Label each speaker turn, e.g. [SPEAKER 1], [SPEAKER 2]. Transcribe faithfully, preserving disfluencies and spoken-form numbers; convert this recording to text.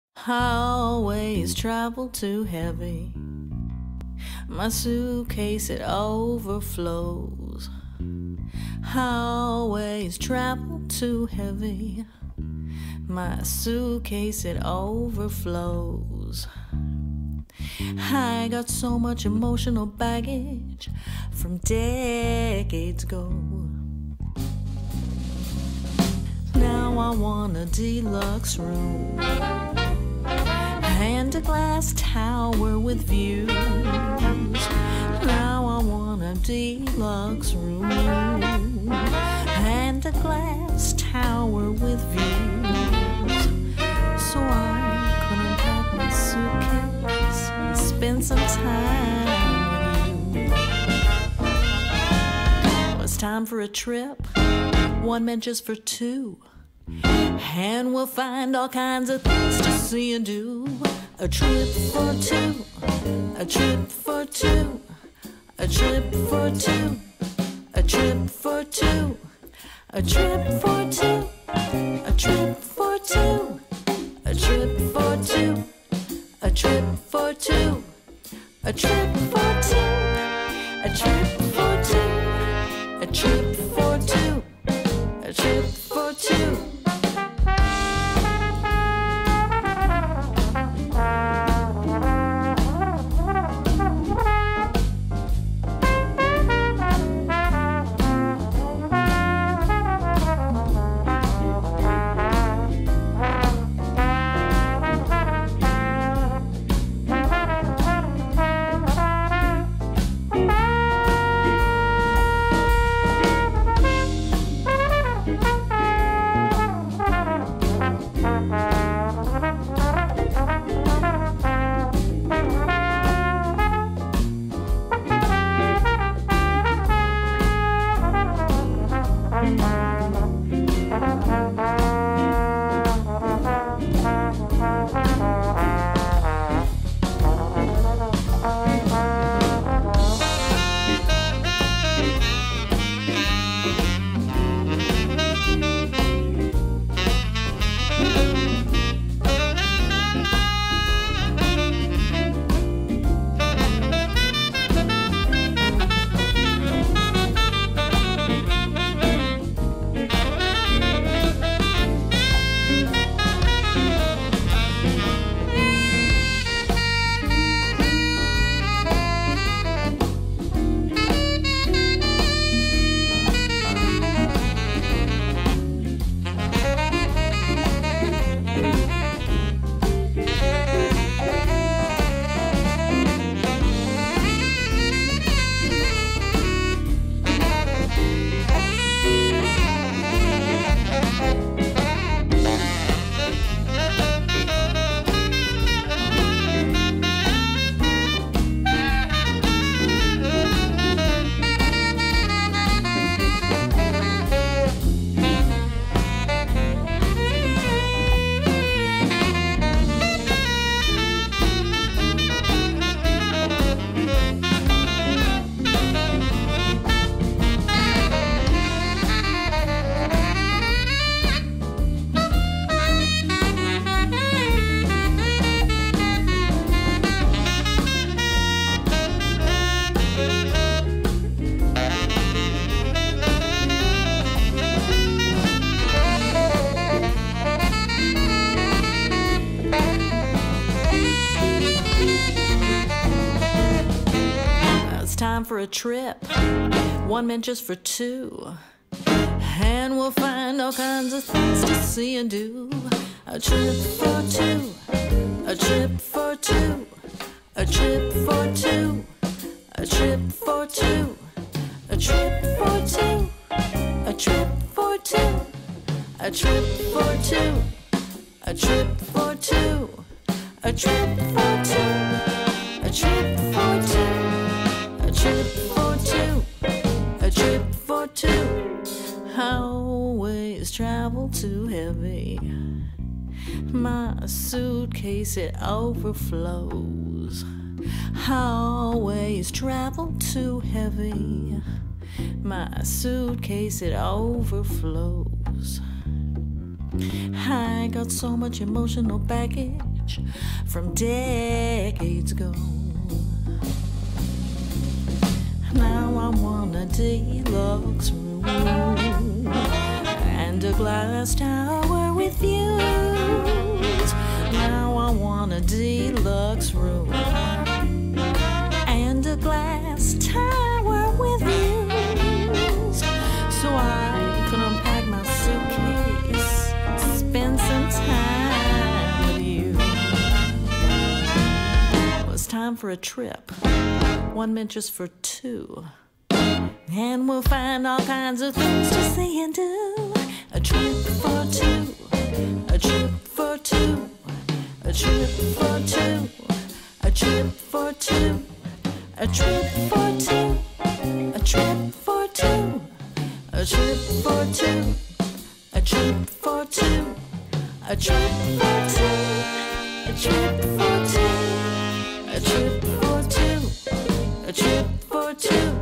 [SPEAKER 1] Always travel too heavy. My suitcase, it overflows. Always travel too heavy. My suitcase, it overflows. I got so much emotional baggage from decades ago. Now I want a deluxe room and a glass tower with views. Now I want a deluxe room and a glass tower with views. So I couldn't pack my suitcase and spend some time with you. Well, it's time for a trip, one meant just for two. And we'll find all kinds of things to see and do. A trip for two, a trip for two, a trip for two, a trip for two, a trip for two, a trip for two, a trip for two, a trip for two, a trip for two, a trip for two, a trip for two, a trip for two. For a trip, one meant just for two. And we'll find all kinds of things to see and do. A trip for two, a trip for two, a trip for two, a trip for two, a trip for two, a trip for two, a trip for two, a trip for two, a trip for two, a trip for two. A trip for two, a trip for two. Always travel too heavy. My suitcase, it overflows. Always travel too heavy. My suitcase, it overflows. I got so much emotional baggage stage from decades ago. Now I want a deluxe room and a glass tower with views. Now I want a deluxe room and a glass tower with views, so I can unpack my suitcase, spend some time with you. Well, it's time for a trip, one meant just for two, and we'll find all kinds of things to see and do. A trip for two, a trip for two, a trip for two, a trip for two, a trip for two, a trip for two, a trip for two, a trip for two, a trip for two, a trip for two, a trip for two, a trip for two.